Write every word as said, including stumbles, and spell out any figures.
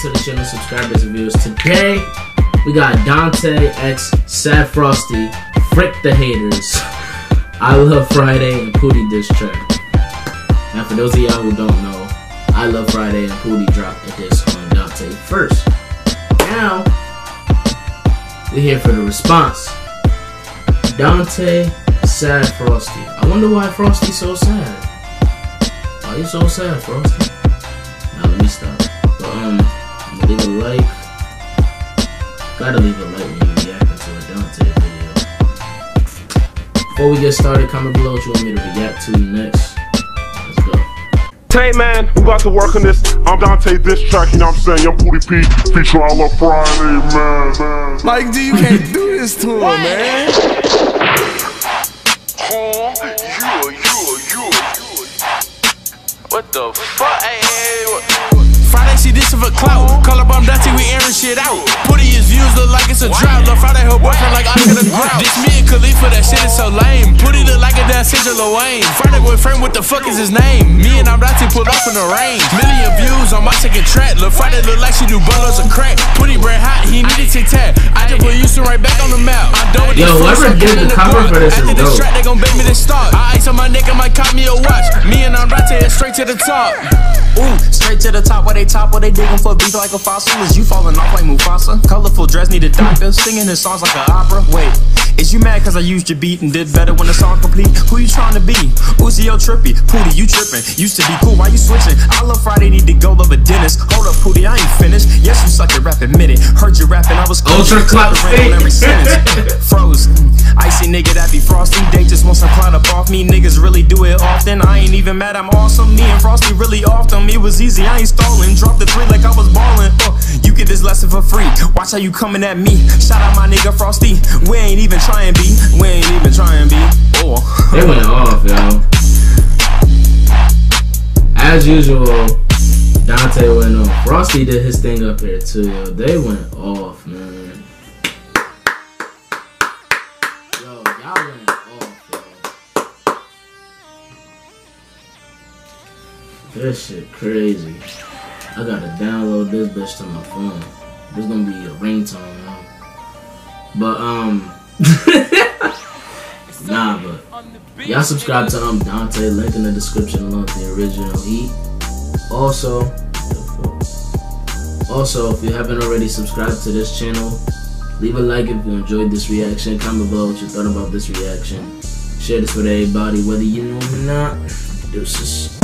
to the channel, subscribers and viewers. Today, we got Dante x Sad Frosty, Frick the Haters, I Love Friday, and Pootie diss track. Now, for those of y'all who don't know, I Love Friday and Pootie dropped a diss on Dante first. Now, we're here for the response. Dante, Sad Frosty. I wonder why Frosty's so sad. Why you so sad, Frosty? Now let me stop. But um, I'm gonna leave a like. Gotta leave a like when you reacting to a Dante video. Before we get started, comment below what you want me to react to next. Let's go. Hey man, we about to work on this. I'm Dante this track, you know what I'm saying? Young Pootie P, feature I Love Friday, man, man. Like, dude, you can't do this to him, man. Oh, you, you, you. What the fuck? Hey, hey, what? Friday, she dissing for clout. Call up on Dutty, we airing shit out. Putty his views look like it's a drought. Lil' Friday, her boyfriend like I could have grout. This me and Khalifa, that shit is so lame. Putty look like a damn Sigil Lil Wayne. Friday boyfriend, what the fuck is his name? Me and I'm Dutty pulled off in the range. Million views on my second track. Lil' Friday look like she do bundles of crack. Putty bread hot, he needed tic tac. I just put Houston right back on the map. I'm done with Yo, whoever did the cover for this is dope. After this track, they gon' bait me to start. I ice on my neck, I might cop me a watch. Me and I'm Dutty head straight to the top. Ooh, straight to the top where they top, where they digging for beef like a fossil. Is you falling off like Mufasa? Colorful dress need a doctor, singing his songs like an opera. Wait, is you mad cause I used your beat and did better when the song complete? Who you trying to be? Uzi yo trippy, Pootie you tripping. Used to be cool, why you switching? I Love Friday, need to go love a dentist. Hold up Pootie, I ain't finished. Yes you suck at rap, admit it. Heard you rapping, I was Ultra Clout State. Every sentence. Froze. Icy nigga that be frosty. They just want some clout up off me. Niggas really do it often. I ain't even mad, I'm awesome. Me and Frosty really off them. It was easy, I ain't stalling. Dropped the three like I was balling. Uh, you get this lesson for free. Watch how you coming at me. Shout out my nigga Frosty. We ain't even trying be. We ain't even trying be. Oh. They went off, yo. As usual, Dante went off. Frosty did his thing up here too, yo. They went off, man. Yo, y'all went off, yo. This shit crazy. I gotta download this bitch to my phone. This gonna be a ringtone, yo. But um nah, but y'all subscribe to um Dante, link in the description along with the original heat. Also, also if you haven't already subscribed to this channel, leave a like if you enjoyed this reaction. Comment below what you thought about this reaction. Share this with everybody, whether you know or not. Deuces.